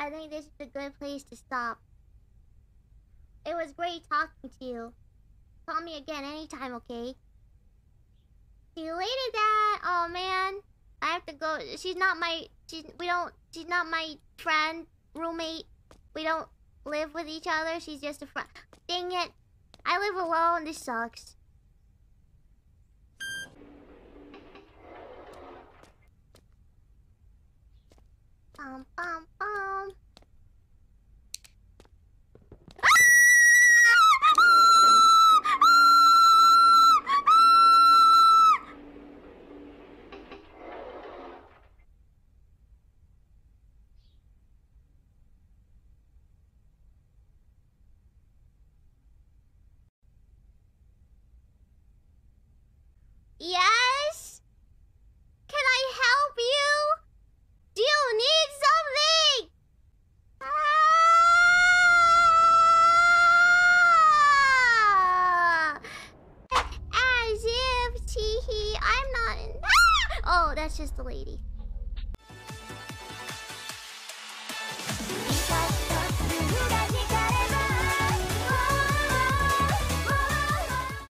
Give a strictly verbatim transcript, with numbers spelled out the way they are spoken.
I think this is a good place to stop. It was great talking to you. Call me again anytime, okay? See you later, Dad. Oh man, I have to go. She's not my. She's we don't. She's not my friend, roommate. We don't live with each other. She's just a friend. Dang it! I live alone. This sucks. Bum bum bum. Yes? Can I help you? Do you need something? Ah! As if, teehee, I'm not in. Ah! Oh, that's just the lady.